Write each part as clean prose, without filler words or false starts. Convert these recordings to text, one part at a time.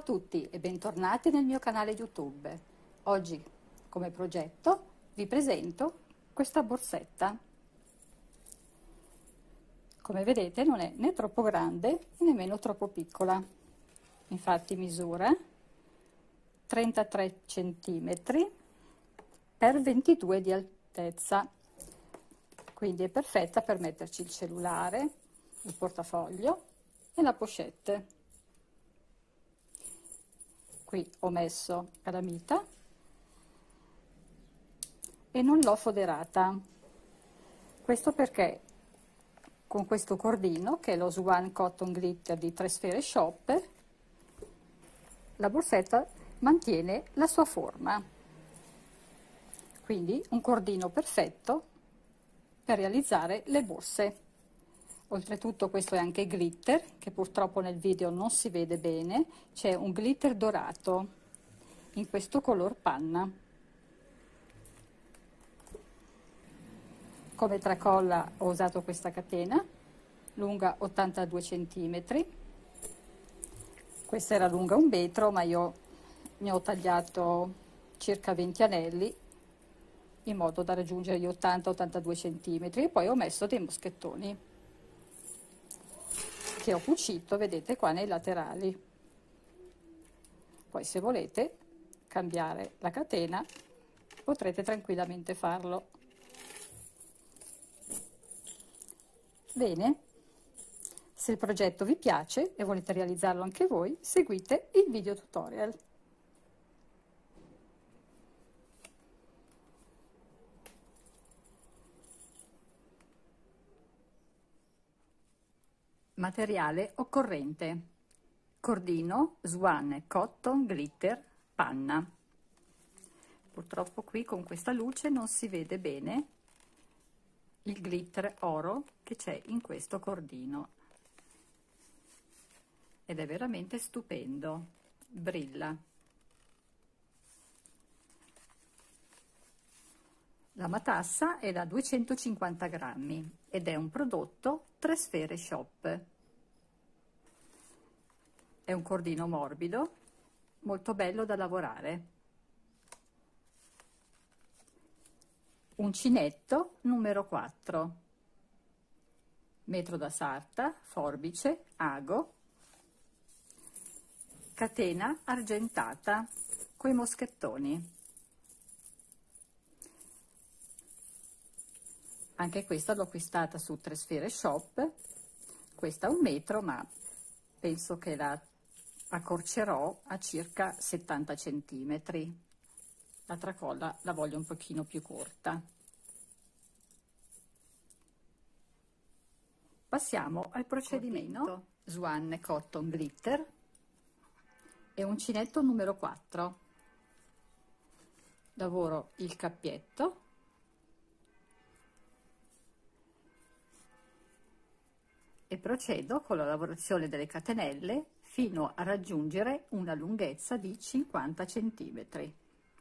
tutti e bentornati nel mio canale YouTube. Oggi, come progetto, vi presento questa borsetta. Come vedete non è né troppo grande né nemmeno troppo piccola. Infatti misura 33 cm per 22 di altezza. Quindi è perfetta per metterci il cellulare, il portafoglio e la pochette. Qui ho messo calamita e non l'ho foderata. Questo perché con questo cordino, che è lo Swan Cotton Glitter di 3 Sfere Shop, la borsetta mantiene la sua forma. Quindi un cordino perfetto per realizzare le borse. Oltretutto questo è anche glitter, che purtroppo nel video non si vede bene. C'è un glitter dorato in questo color panna. Come tracolla ho usato questa catena lunga 82 cm. Questa era lunga 1 metro, ma io ne ho tagliato circa 20 anelli in modo da raggiungere gli 80-82 cm, e poi ho messo dei moschettoni che ho cucito, vedete qua, nei laterali. Poi se volete cambiare la catena potrete tranquillamente farlo. Bene, se il progetto vi piace e volete realizzarlo anche voi, seguite il video tutorial. Materiale occorrente: cordino Swan Cotton Glitter panna. Purtroppo qui con questa luce non si vede bene il glitter oro che c'è in questo cordino ed è veramente stupendo, brilla. La matassa è da 250 grammi ed è un prodotto 3 Sfere Shop. È un cordino morbido, molto bello da lavorare. Uncinetto numero 4, metro da sarta, forbice, ago, catena argentata coi moschettoni. Anche questa l'ho acquistata su 3 Sfere Shop, questa 1 metro, ma penso che la accorcerò a circa 70 cm. La tracolla la voglio un pochino più corta. Passiamo al procedimento. Swan Cotton Glitter e uncinetto numero 4. Lavoro il cappietto e procedo con la lavorazione delle catenelle fino a raggiungere una lunghezza di 50 cm.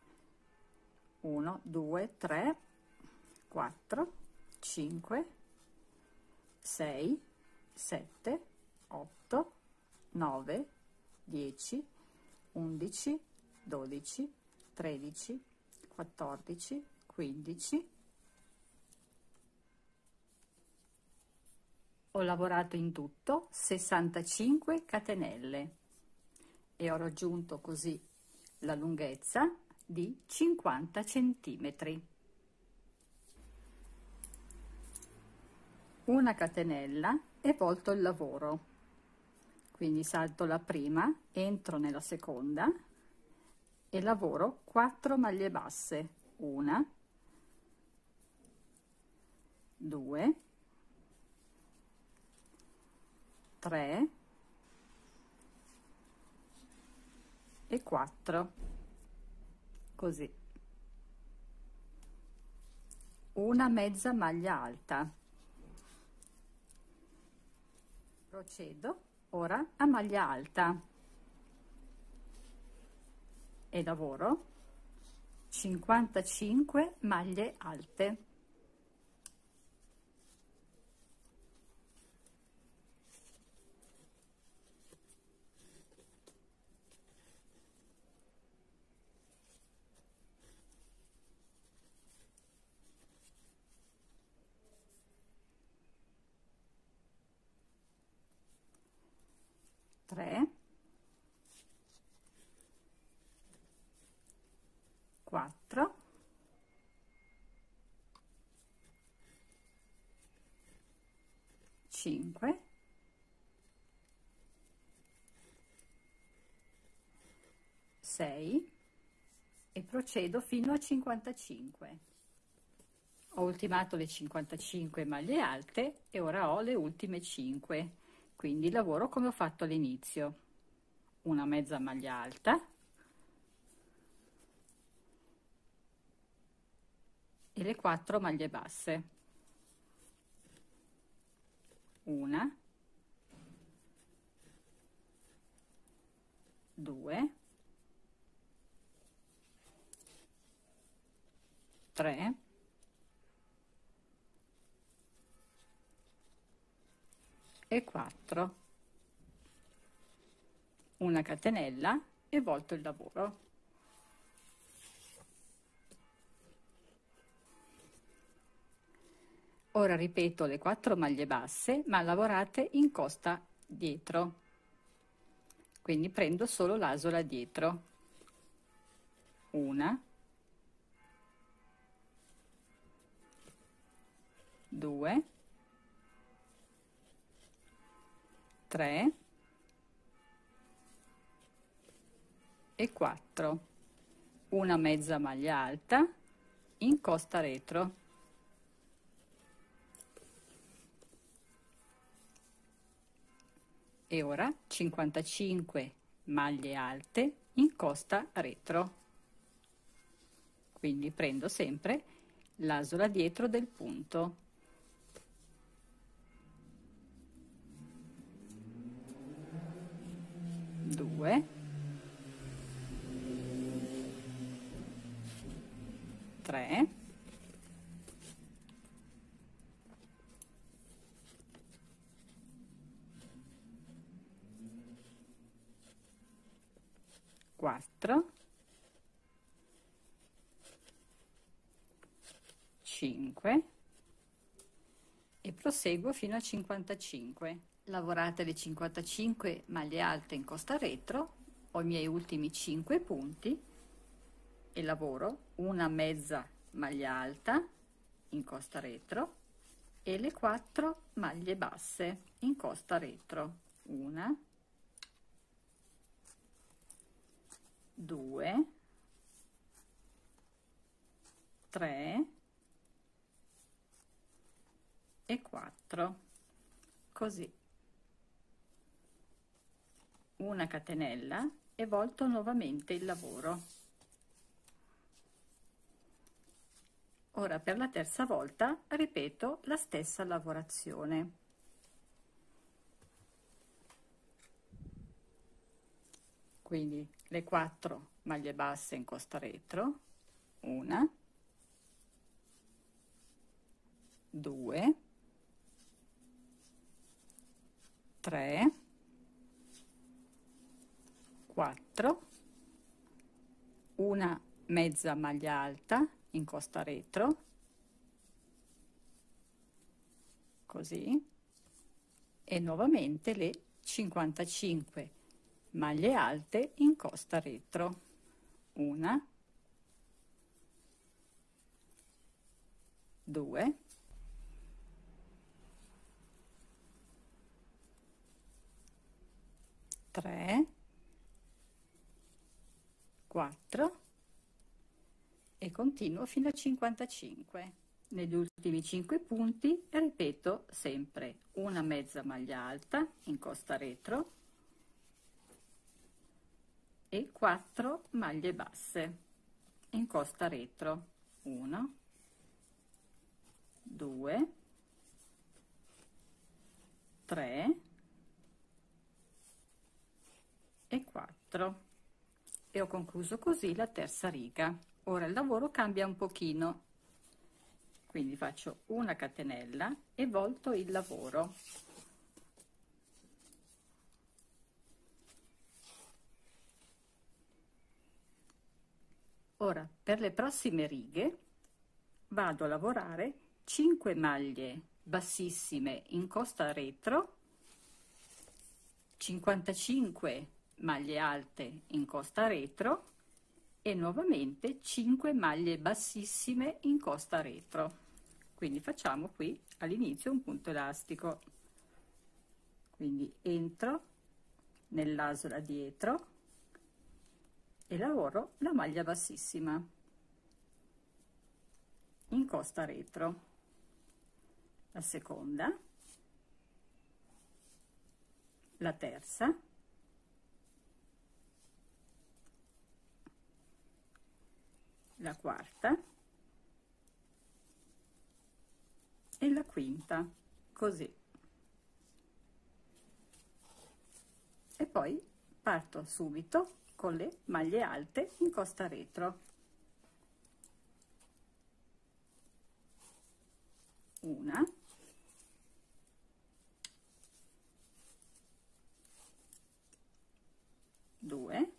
1, 2, 3, 4, 5, 6, 7, 8, 9, 10, 11, 12, 13, 14, 15. Ho lavorato in tutto 65 catenelle e ho raggiunto così la lunghezza di 50 cm. Una catenella e volto il lavoro, quindi salto la prima, entro nella seconda e lavoro 4 maglie basse, 1, 2, 3 e 4, così. Una mezza maglia alta. Procedo ora a maglia alta e lavoro 55 maglie alte. 3, 4, 5, 6 e procedo fino a 55. Ho ultimato le 55 maglie alte e ora ho le ultime 5, quindi lavoro come ho fatto all'inizio: una mezza maglia alta e le 4 maglie basse, una, 2, 3, 4, una catenella e volto il lavoro. Ora ripeto le 4 maglie basse, ma lavorate in costa dietro, quindi prendo solo l'asola dietro, una, 2, 3 e 4, una mezza maglia alta in costa retro, e ora 55 maglie alte in costa retro, quindi prendo sempre l'asola dietro del punto, 2, 3, 4, 5 e proseguo fino a 55. Lavorate le 55 maglie alte in costa retro, ho i miei ultimi 5 punti e lavoro una mezza maglia alta in costa retro e le 4 maglie basse in costa retro, una, 2, 3 e 4, così, una catenella e volto nuovamente il lavoro. Ora per la terza volta ripeto la stessa lavorazione. Quindi le 4 maglie basse in costa retro, una, 2, 3, 4, una mezza maglia alta in costa retro, così, e nuovamente le 55 maglie alte in costa retro, una, 2, 3, 4 e continuo fino a 55. Negli ultimi 5 punti ripeto sempre una mezza maglia alta in costa retro e 4 maglie basse in costa retro, 1, 2, 3 e 4 e ho concluso così la terza riga. Ora il lavoro cambia un pochino, quindi faccio una catenella e volto il lavoro. Ora per le prossime righe vado a lavorare 5 maglie bassissime in costa retro 55 maglie alte in costa retro e nuovamente 5 maglie bassissime in costa retro. Quindi facciamo qui all'inizio un punto elastico, quindi entro nell'asola dietro e lavoro la maglia bassissima in costa retro, la seconda, la terza, la quarta e la quinta, così. E poi parto subito con le maglie alte in costa retro. Una, due,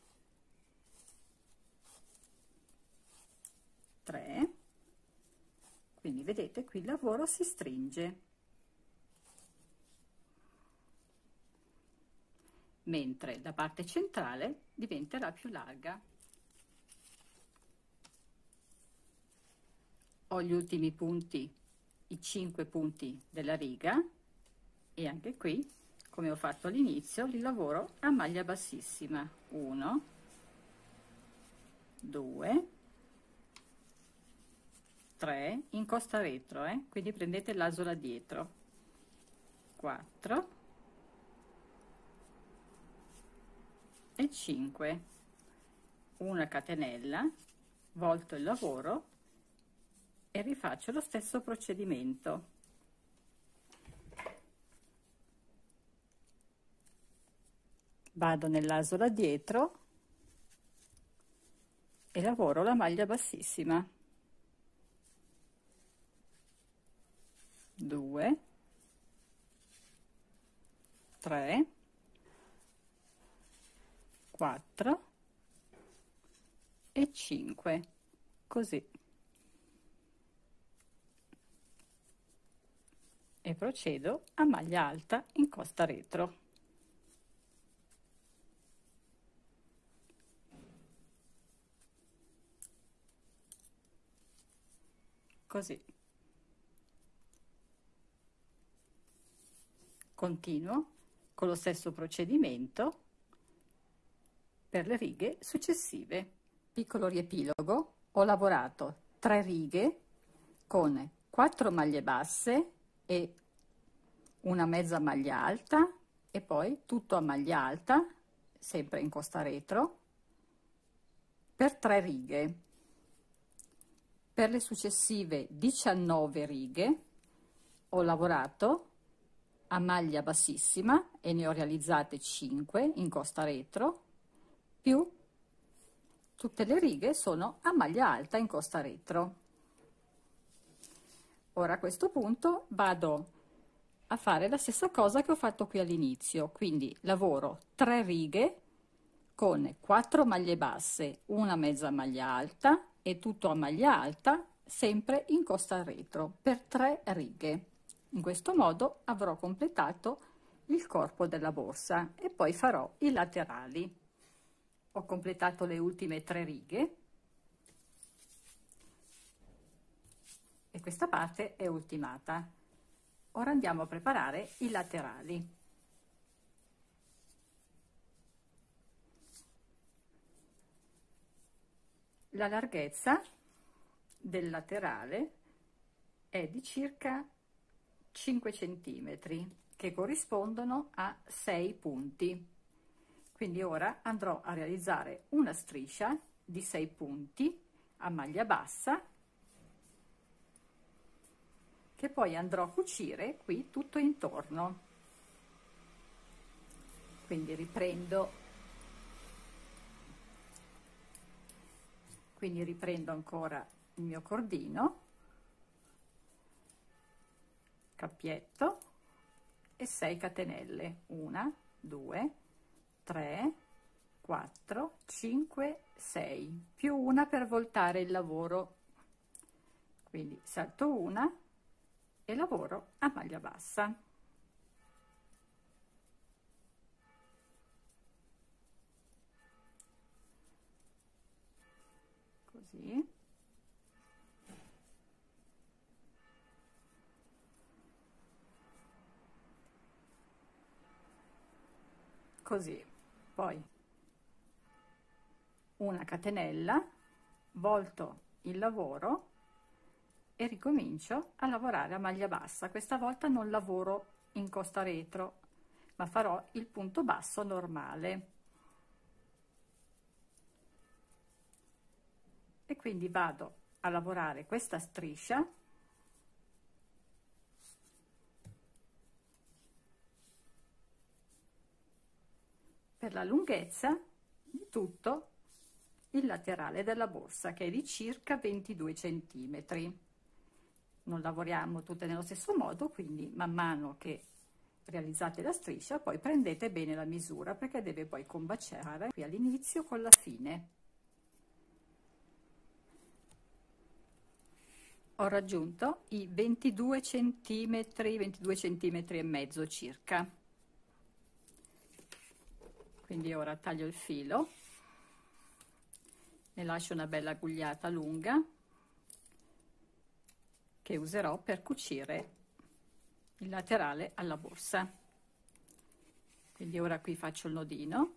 tre, quindi vedete qui il lavoro si stringe, mentre la parte centrale diventerà più larga. Ho gli ultimi punti, i 5 punti della riga, e anche qui, come ho fatto all'inizio, li lavoro a maglia bassissima. 1, 2, 3 in costa retro, quindi prendete l'asola dietro, 4 e 5, una catenella, volto il lavoro e rifaccio lo stesso procedimento. Vado nell'asola dietro e lavoro la maglia bassissima. 2, 3, 4 e 5, così. E procedo a maglia alta in costa retro. Così. Continuo con lo stesso procedimento per le righe successive. Piccolo riepilogo: ho lavorato 3 righe con 4 maglie basse e una mezza maglia alta e poi tutto a maglia alta, sempre in costa retro, per 3 righe. Per le successive 19 righe ho lavorato a maglia bassissima e ne ho realizzate 5 in costa retro, più tutte le righe sono a maglia alta in costa retro. Ora a questo punto vado a fare la stessa cosa che ho fatto qui all'inizio, quindi lavoro 3 righe con 4 maglie basse, una mezza maglia alta e tutto a maglia alta, sempre in costa retro, per 3 righe. In questo modo avrò completato il corpo della borsa e poi farò i laterali. Ho completato le ultime 3 righe e questa parte è ultimata. Ora andiamo a preparare i laterali. La larghezza del laterale è di circa 5 centimetri, che corrispondono a 6 punti. Quindi ora andrò a realizzare una striscia di 6 punti a maglia bassa, che poi andrò a cucire qui tutto intorno. Quindi riprendo ancora il mio cordino, cappietto e 6 catenelle, 1, 2, 3, 4, 5, 6, più una per voltare il lavoro. Quindi salto una e lavoro a maglia bassa. così. Così, poi una catenella, volto il lavoro e ricomincio a lavorare a maglia bassa. Questa volta non lavoro in costa retro, ma farò il punto basso normale. E quindi vado a lavorare questa striscia per la lunghezza di tutto il laterale della borsa, che è di circa 22 centimetri. Non lavoriamo tutte nello stesso modo, quindi man mano che realizzate la striscia poi prendete bene la misura, perché deve poi combaciare qui all'inizio con la fine. Ho raggiunto i 22 centimetri, 22 centimetri e mezzo circa. Quindi ora taglio il filo, ne lascio una bella agugliata lunga che userò per cucire il laterale alla borsa. Quindi ora qui faccio il nodino,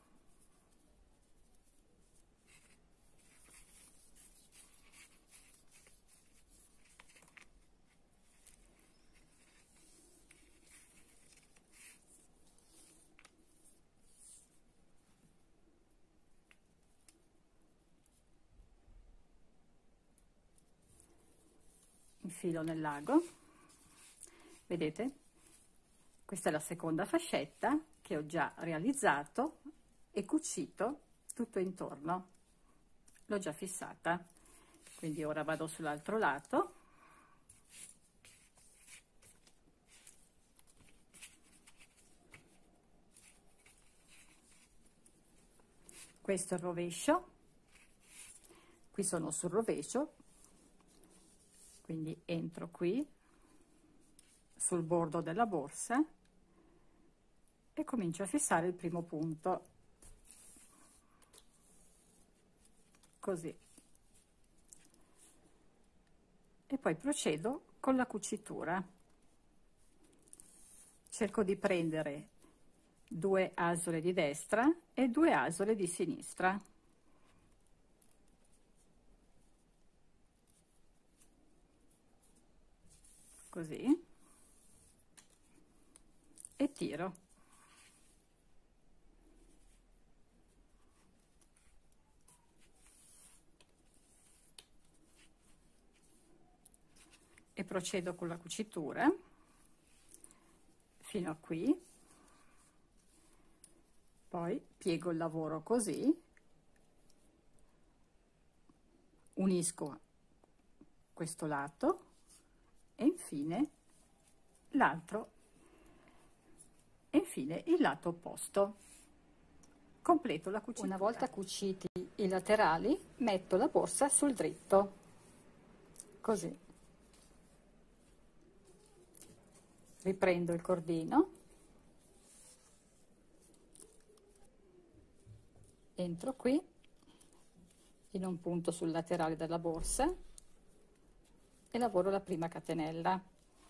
infilo nel lago. Vedete? Questa è la seconda fascetta che ho già realizzato e cucito tutto intorno. L'ho già fissata. Quindi ora vado sull'altro lato. Questo è il rovescio. Qui sono sul rovescio, quindi entro qui sul bordo della borsa e comincio a fissare il primo punto, così, e poi procedo con la cucitura. Cerco di prendere 2 asole di destra e 2 asole di sinistra, così, e tiro. E procedo con la cucitura fino a qui, poi piego il lavoro così, unisco questo lato e infine l'altro, e infine il lato opposto. Completo la cucitura. Una volta cuciti i laterali, metto la borsa sul dritto, così. Riprendo il cordino, entro qui in un punto sul laterale della borsa e lavoro la prima catenella.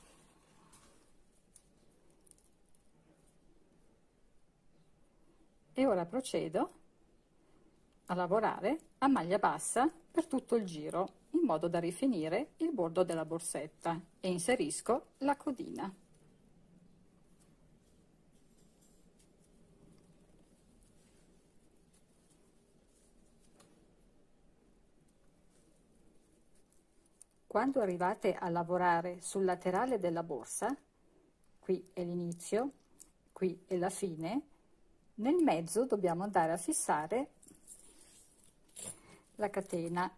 E ora procedo a lavorare a maglia bassa per tutto il giro, in modo da rifinire il bordo della borsetta, e inserisco la codina. Quando arrivate a lavorare sul laterale della borsa, qui è l'inizio, qui è la fine, nel mezzo dobbiamo andare a fissare la catena.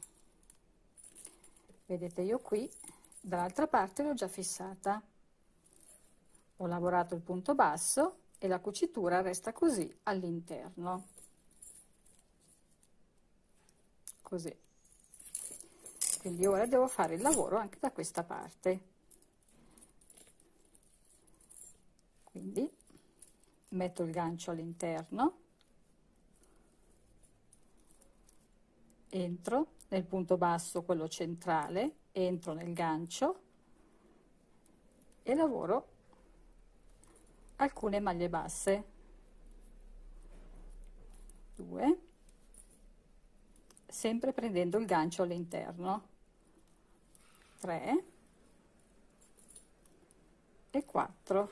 Vedete, io qui dall'altra parte l'ho già fissata, ho lavorato il punto basso e la cucitura resta così all'interno, così. Quindi ora devo fare il lavoro anche da questa parte. Quindi metto il gancio all'interno entro nel punto basso, quello centrale, entro nel gancio e lavoro alcune maglie basse, 2, sempre prendendo il gancio all'interno, 3 e 4.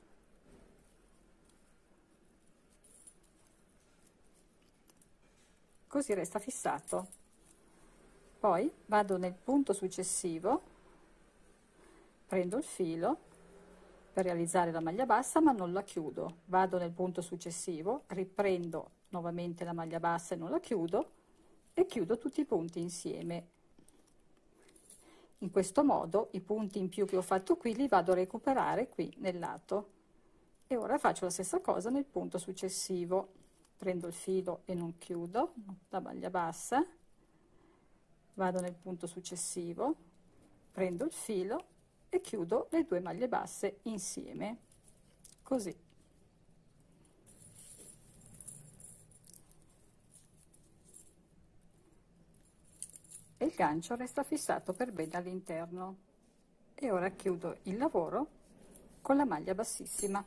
Così resta fissato. Poi vado nel punto successivo, prendo il filo per realizzare la maglia bassa, ma non la chiudo. Vado nel punto successivo, riprendo nuovamente la maglia bassa e non la chiudo, e chiudo tutti i punti insieme. In questo modo i punti in più che ho fatto qui li vado a recuperare qui nel lato. E ora faccio la stessa cosa nel punto successivo. Prendo il filo e non chiudo la maglia bassa, vado nel punto successivo, prendo il filo e chiudo le 2 maglie basse insieme, così. E il gancio resta fissato per bene all'interno. E ora chiudo il lavoro con la maglia bassissima.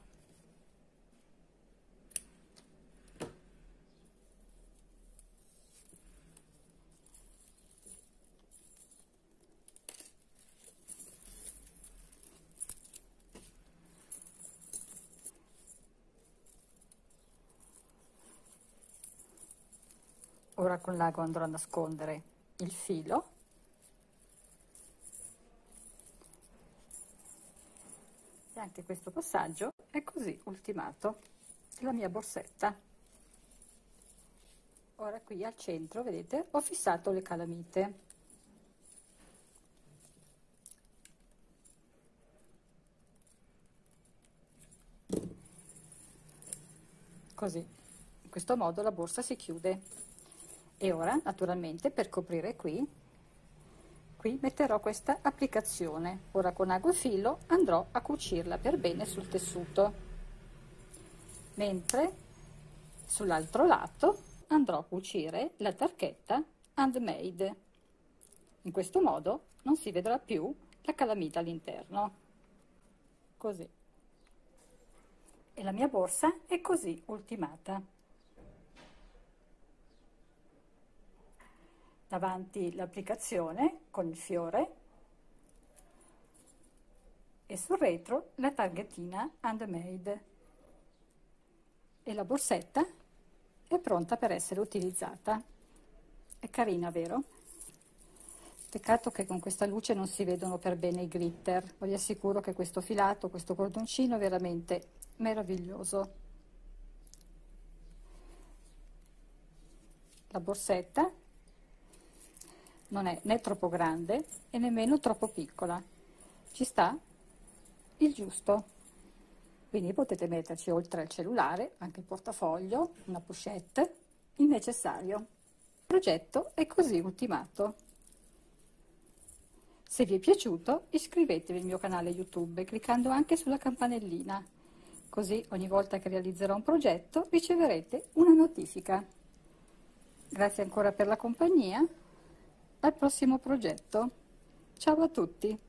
Ora con l'ago andrò a nascondere il filo e anche questo passaggio è così ultimato la mia borsetta. Ora qui al centro, vedete, ho fissato le calamite. Così, in questo modo la borsa si chiude. E ora, naturalmente, per coprire qui metterò questa applicazione. Ora con ago e filo andrò a cucirla per bene sul tessuto, mentre sull'altro lato andrò a cucire la tarchetta handmade. In questo modo non si vedrà più la calamita all'interno. Così. E la mia borsa è così ultimata. Davanti l'applicazione con il fiore e sul retro la targhettina handmade, e la borsetta è pronta per essere utilizzata. È carina, vero? Peccato che con questa luce non si vedono per bene i glitter. Vi assicuro che questo filato, questo cordoncino è veramente meraviglioso. La borsetta non è né troppo grande e nemmeno troppo piccola, ci sta il giusto, quindi potete metterci oltre al cellulare anche il portafoglio, una pochette, il necessario. Il progetto è così ultimato. Se vi è piaciuto, iscrivetevi al mio canale YouTube cliccando anche sulla campanellina, così ogni volta che realizzerò un progetto riceverete una notifica. Grazie ancora per la compagnia. Al prossimo progetto. Ciao a tutti!